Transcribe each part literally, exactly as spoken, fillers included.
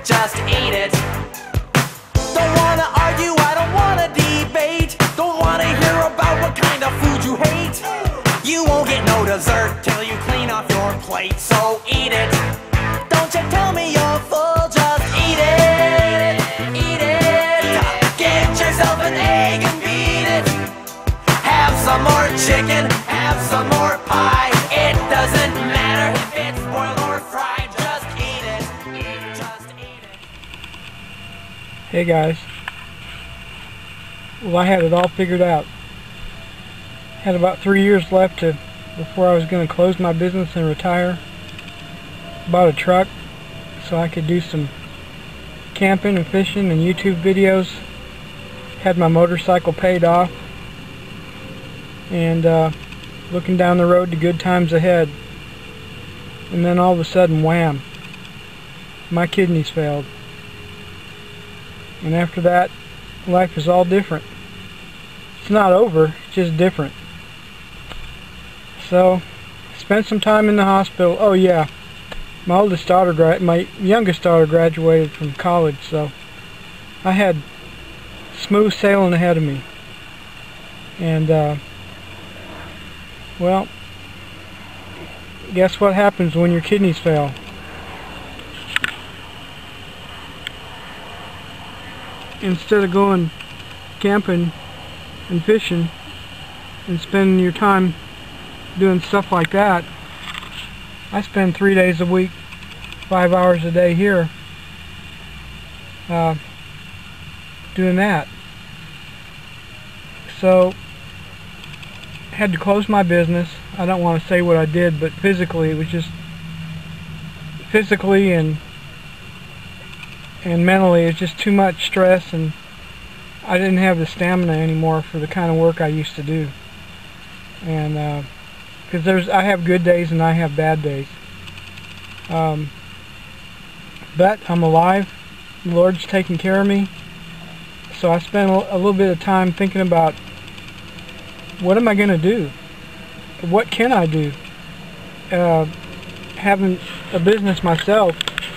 just eat it. Don't wanna argue, I don't wanna debate. Don't wanna hear about what kind of food you hate. You won't get no dessert till you clean off your plate, so eat it. Don't you tell me you're full, just eat it. Eat it. Get yourself an egg and beat it. Have some more chicken, have some more pie. It doesn't matter if it's boiled or fried, just eat it. Just eat it. Hey guys. Well, I had it all figured out. Had about three years left to before I was going to close my business and retire. Bought a truck so I could do some camping and fishing and YouTube videos. Had my motorcycle paid off, and uh, looking down the road to good times ahead. And then all of a sudden, wham, my kidneys failed. And after that, life is all different. It's not over, it's just different. So, spent some time in the hospital. Oh yeah, my oldest daughter, gra my youngest daughter graduated from college, so I had smooth sailing ahead of me. And, uh, well, guess what happens when your kidneys fail? Instead of going camping and fishing and spending your time doing stuff like that, I spend three days a week, five hours a day here uh, doing that. So had to close my business. I don't want to say what I did, but physically it was just physically and and mentally it's just too much stress, and I didn't have the stamina anymore for the kind of work I used to do. And uh, because there's I have good days and I have bad days, um, but I'm alive. The Lord's taking care of me. So I spent a, a little bit of time thinking about, what am I going to do? What can I do? Uh, having a business myself,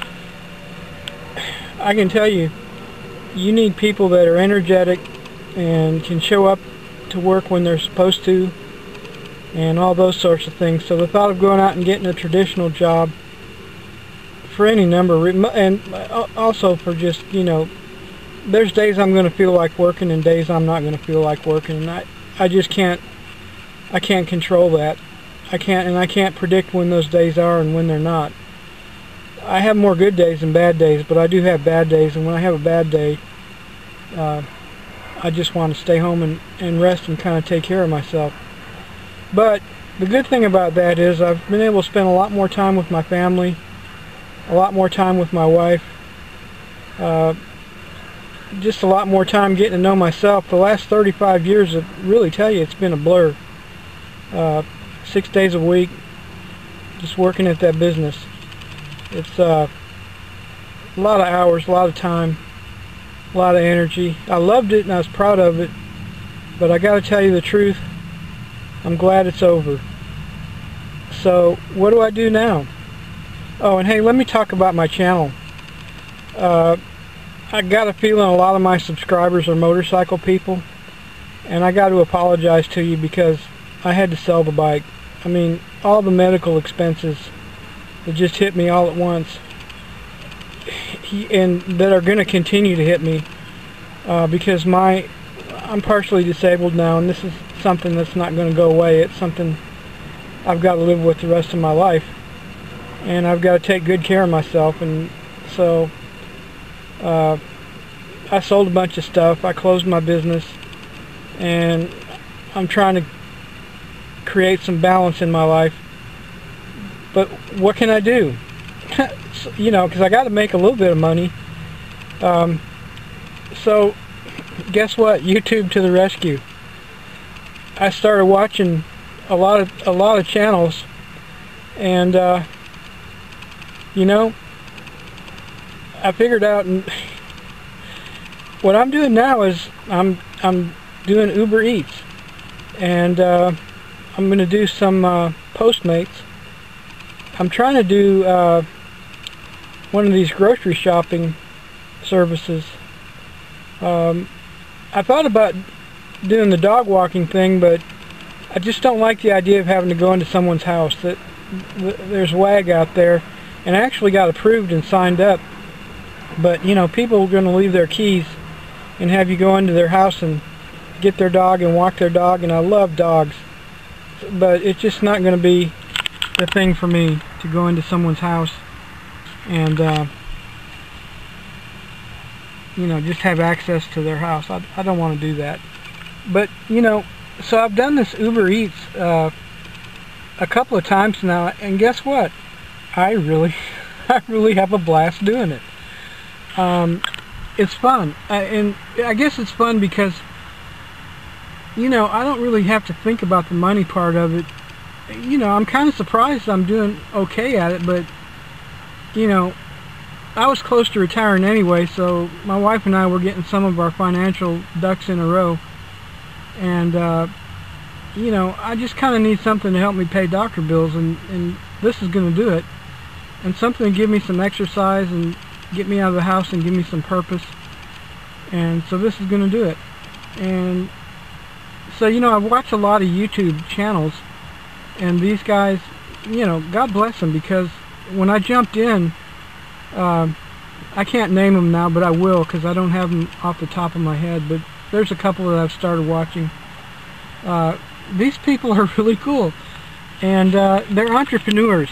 I can tell you, you need people that are energetic and can show up to work when they're supposed to, and all those sorts of things. So the thought of going out and getting a traditional job for any number, and also for just, you know, there's days I'm going to feel like working and days I'm not going to feel like working, and I, I just can't, I can't control that. I can't, and I can't predict when those days are and when they're not. I have more good days than bad days, but I do have bad days, and when I have a bad day, uh, I just want to stay home and, and rest and kind of take care of myself. But the good thing about that is I've been able to spend a lot more time with my family, a lot more time with my wife, uh, just a lot more time getting to know myself. The last thirty-five years, I really tell you, it's been a blur. Uh, six days a week, just working at that business. It's uh, a lot of hours, a lot of time, a lot of energy. I loved it and I was proud of it, but I got to tell you the truth, I'm glad it's over. So what do I do now? Oh, and hey, let me talk about my channel. Uh, I got a feeling a lot of my subscribers are motorcycle people, and I got to apologize to you because I had to sell the bike. I mean, all the medical expenses that just hit me all at once, and that are going to continue to hit me uh, because my I'm partially disabled now, and this is something that's not going to go away. It's something I've got to live with the rest of my life, and I've got to take good care of myself. And so uh, I sold a bunch of stuff, I closed my business, and I'm trying to create some balance in my life. But what can I do? You know, because I got to make a little bit of money. Um, so guess what? YouTube to the rescue. I started watching a lot of a lot of channels, and uh, you know, I figured out, and what I'm doing now is I'm I'm doing Uber Eats, and uh, I'm going to do some uh, Postmates. I'm trying to do uh, one of these grocery shopping services. Um, I thought about doing the dog walking thing, but I just don't like the idea of having to go into someone's house. That there's WAG out there, and I actually got approved and signed up. But you know, people are going to leave their keys and have you go into their house and get their dog and walk their dog, and I love dogs, but it's just not going to be the thing for me to go into someone's house and uh, you know, just have access to their house. I, I don't want to do that. But you know, so I've done this Uber Eats uh, a couple of times now, and guess what? I really, I really have a blast doing it. Um, it's fun, uh, and I guess it's fun because, you know, I don't really have to think about the money part of it. You know, I'm kind of surprised I'm doing okay at it, but you know, I was close to retiring anyway, so my wife and I were getting some of our financial ducks in a row. And, uh, you know, I just kind of need something to help me pay doctor bills, and, and this is going to do it. And something to give me some exercise and get me out of the house and give me some purpose. And so this is going to do it. And so, you know, I've watched a lot of YouTube channels, and these guys, you know, God bless them, because when I jumped in, uh, I can't name them now, but I will, because I don't have them off the top of my head, but there's a couple that I've started watching. Uh, these people are really cool, and uh, they're entrepreneurs,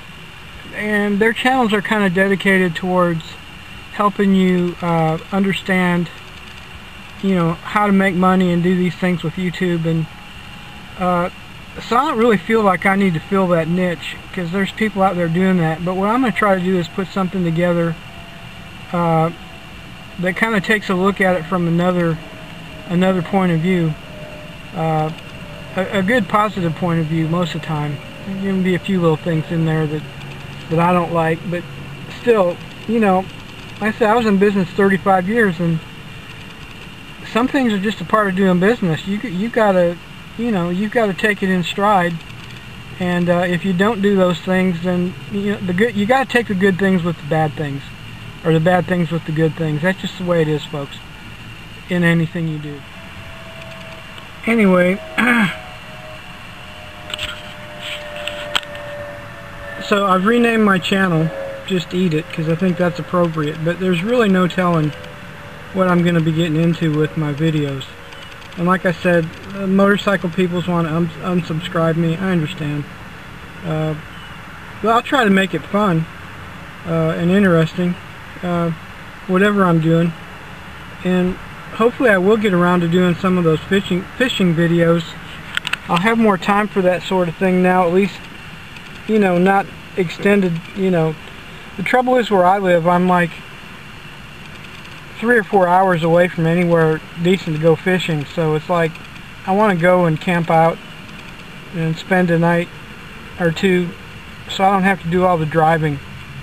and their channels are kind of dedicated towards helping you uh, understand, you know, how to make money and do these things with YouTube. And uh, so I don't really feel like I need to fill that niche, because there's people out there doing that. But what I'm going to try to do is put something together uh, that kind of takes a look at it from another another point of view, uh, a, a good positive point of view most of the time. There can be a few little things in there that that I don't like, but still, you know, like I said, I was in business thirty-five years, and some things are just a part of doing business. You you gotta, you know, you've got to take it in stride, and uh, if you don't do those things, then you know, the good you got to take the good things with the bad things, or the bad things with the good things. That's just the way it is, folks, in anything you do. Anyway, so I've renamed my channel Just Eat It, because I think that's appropriate, but there's really no telling what I'm going to be getting into with my videos. And like I said, uh, motorcycle peoples want to un unsubscribe me. I understand. Uh, but I'll try to make it fun uh, and interesting, uh, whatever I'm doing. And hopefully I will get around to doing some of those fishing fishing videos. I'll have more time for that sort of thing now, at least, you know, not extended, you know. The trouble is, where I live, I'm like three or four hours away from anywhere decent to go fishing, so it's like I want to go and camp out and spend a night or two so I don't have to do all the driving.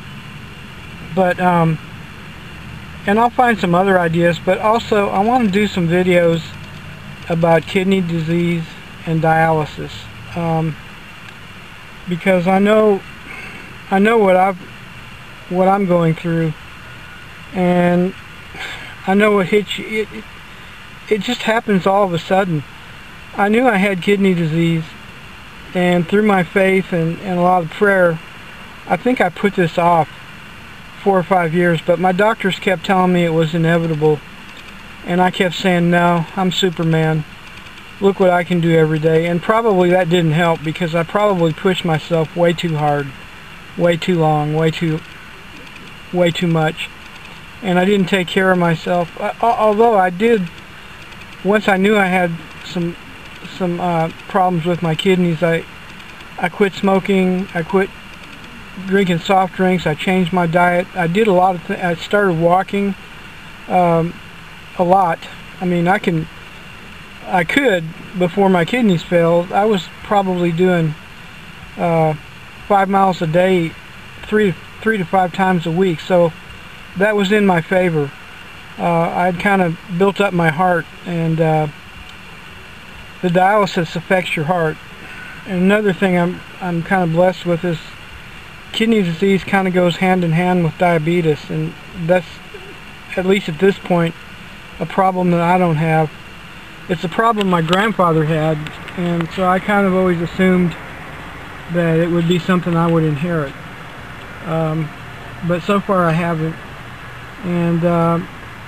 But um and I'll find some other ideas, but also I want to do some videos about kidney disease and dialysis, um, because I know I know what I've what I'm going through, and I know what hits you. It, it, it just happens all of a sudden. I knew I had kidney disease, and through my faith and, and a lot of prayer, I think I put this off four or five years, but my doctors kept telling me it was inevitable, and I kept saying, no, I'm Superman. Look what I can do every day. And probably that didn't help, because I probably pushed myself way too hard, way too long, way too, way too much. And I didn't take care of myself. I, although I did, once I knew I had some some uh, problems with my kidneys, I I quit smoking. I quit drinking soft drinks. I changed my diet. I did a lot of things. I started walking um, a lot. I mean, I can, I could before my kidneys failed. I was probably doing uh, five miles a day, three three to five times a week. So that was in my favor. Uh, I'd kind of built up my heart, and uh, the dialysis affects your heart. And another thing I'm I'm kind of blessed with is kidney disease kind of goes hand in hand with diabetes, and that's, at least at this point, a problem that I don't have. It's a problem my grandfather had, and so I kind of always assumed that it would be something I would inherit. Um, but so far I haven't. And uh,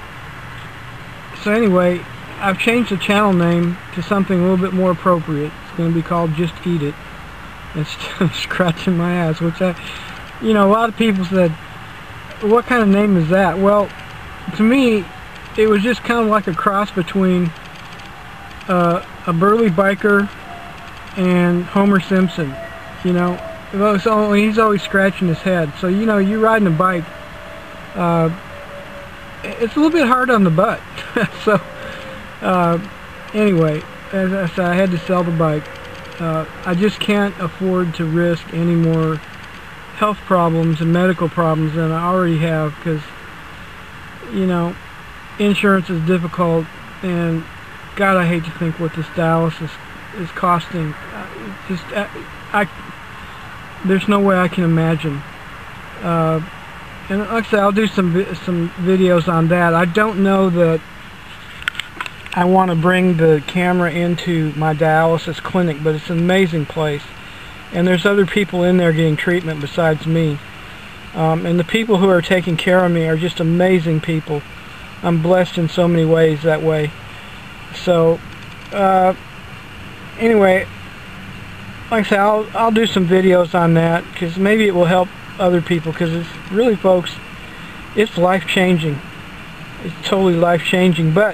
so anyway, I've changed the channel name to something a little bit more appropriate. It's going to be called Just Eat It, instead of Scratching My Ass, which I, you know, a lot of people said, what kind of name is that? Well, to me, it was just kind of like a cross between uh, a burly biker and Homer Simpson, you know. So he's always scratching his head. So, you know, you're riding a bike, uh, it's a little bit hard on the butt. So, uh, anyway, as I said, I had to sell the bike. Uh, I just can't afford to risk any more health problems and medical problems than I already have, because, you know, insurance is difficult, and God, I hate to think what this dialysis is costing. Uh, just, I, I, there's no way I can imagine. Uh, and like I said, I'll do some vi some videos on that. I don't know that I want to bring the camera into my dialysis clinic, but it's an amazing place, and there's other people in there getting treatment besides me. Um, and the people who are taking care of me are just amazing people. I'm blessed in so many ways that way. So, uh, anyway, like I said, I'll, I'll do some videos on that, because maybe it will help other people, because it's really, folks, it's life-changing. It's totally life-changing, but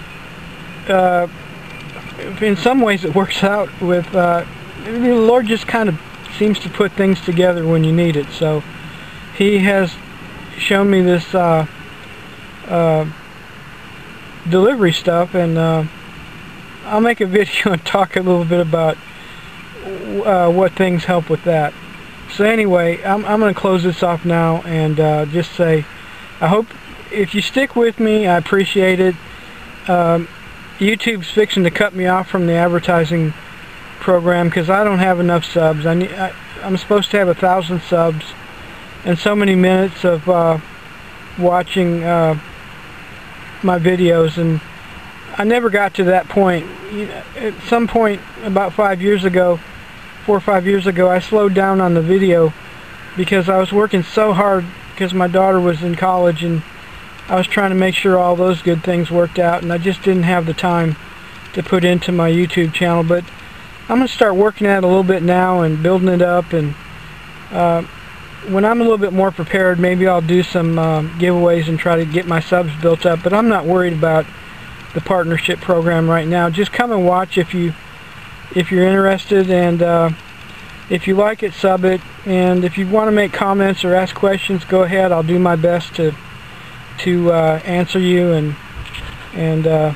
uh, in some ways it works out with, uh, the Lord just kind of seems to put things together when you need it. So He has shown me this uh, uh, delivery stuff, and uh, I'll make a video and talk a little bit about uh, what things help with that. So anyway, I'm, I'm going to close this off now, and uh, just say, I hope if you stick with me, I appreciate it. Um, YouTube's fixing to cut me off from the advertising program, because I don't have enough subs. I need, I, I'm supposed to have a thousand subs and so many minutes of uh, watching uh, my videos, and I never got to that point. You know, at some point about five years ago, four or five years ago, I slowed down on the video because I was working so hard, because my daughter was in college, and I was trying to make sure all those good things worked out, and I just didn't have the time to put into my YouTube channel. But I'm going to start working at it a little bit now and building it up, and uh, when I'm a little bit more prepared, maybe I'll do some uh, giveaways and try to get my subs built up. But I'm not worried about the partnership program right now. Just come and watch if you if you're interested, and uh, if you like it, sub it, and if you want to make comments or ask questions, go ahead. I'll do my best to to uh, answer you, and and uh,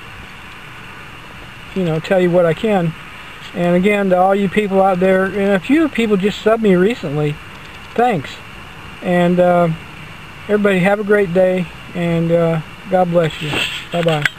you know, tell you what I can. And again, to all you people out there, and a few people just subbed me recently, thanks. And uh, everybody have a great day, and uh, God bless you. Bye bye.